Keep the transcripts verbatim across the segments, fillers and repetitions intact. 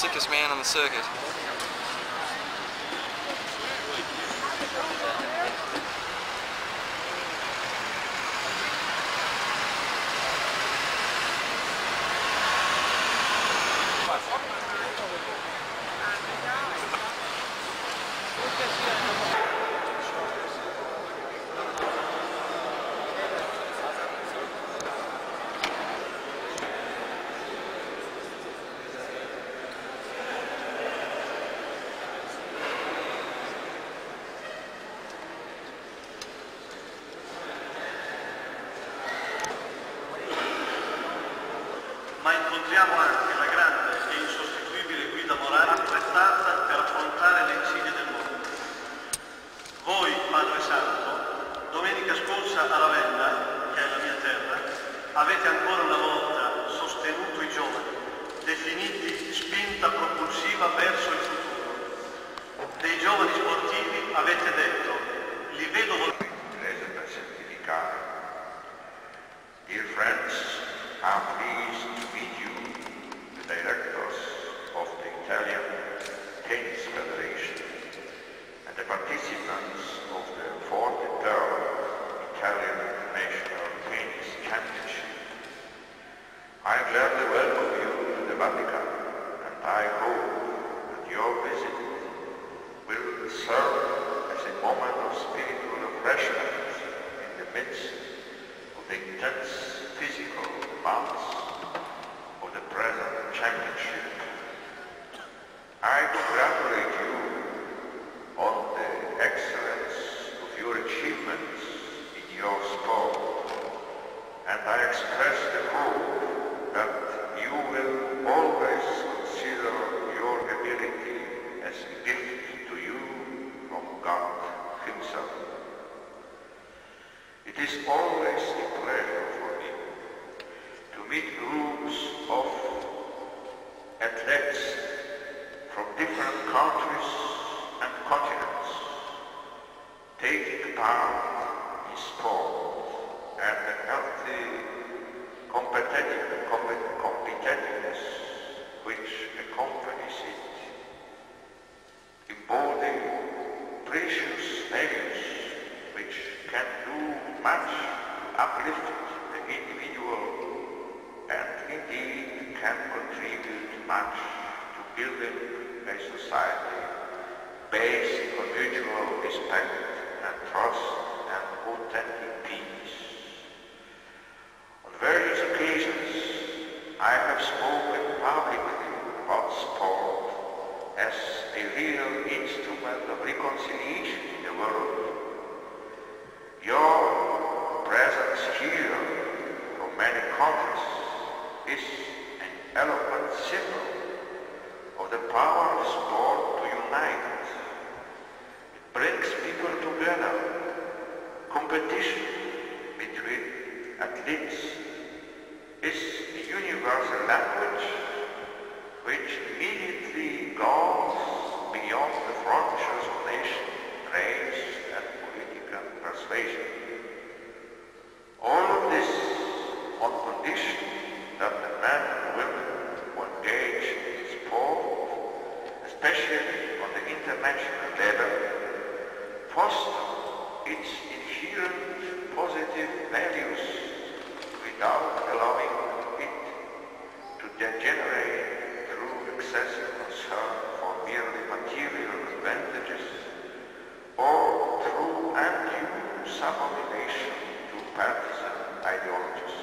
sickest man on the circuit. Ma incontriamo anche la grande e insostituibile guida morale apprezzata per affrontare le insidie del mondo. Voi, Padre Santo, domenica scorsa a Ravenna, che è la mia terra, avete ancora una volta sostenuto i giovani, definiti spinta propulsiva verso il futuro. Dei giovani sportivi avete detto, li vedo volare. Inglese per semplificare. Dear friends, I'm pleased to meet you, the directors of the Italian Tennis Federation and the participants of the forty-third Italian National Tennis Championship. I gladly welcome you to the Vatican, and I hope that your visit will serve as a moment of spiritual refreshment in the midst of the intense physical demands of the present championship. I congratulate you on the excellence of your achievements in your sport, and I express the hope that you will always consider your ability as a gift to you from God Himself. It is always a pleasure for me to meet groups of athletes from different countries and continents taking part in sport and the healthy competitive, competitiveness which accompanies it, embody precious values which can do much to uplift the individual and indeed can contribute much to building a society based on mutual respect and trust and authentic peace. On various occasions, I have spoken publicly about sport as a real instrument of reconciliation in the world. Your presence here from many countries is an eloquent symbol of the power of sport to unite. It brings people together. Competition between athletes is a universal language which immediately goes beyond the frontiers of nation, race, and political persuasion. All of this on condition that the men and women who engage in sport, especially on the international level, foster its inherent positive values without allowing it to degenerate through excessive concern for merely material advantages or through undue subordination to partisan ideologies.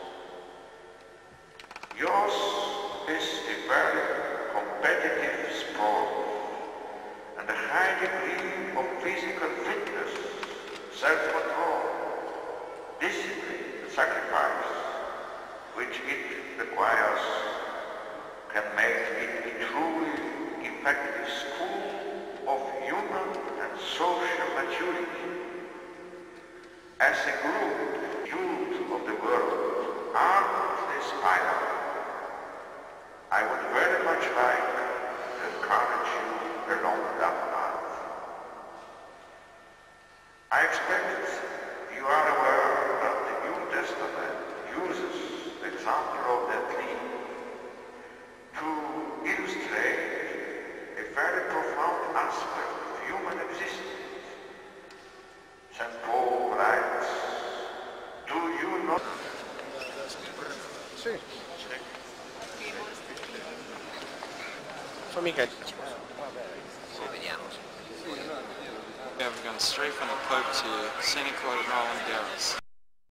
Yours is a very competitive sport, and a high degree of physical fitness, self-control, discipline, and sacrifice, which it requires, can make it a truly effective school of human and social maturity. As a group, youth of the world ardently aspire. I would very much like to encourage you along that path. I expect you are aware that the New Testament uses the example of the athlete to illustrate Sì. Fammi capire. Vediamo. Yeah, we're going straight from the Pope to Saint Roland Garros.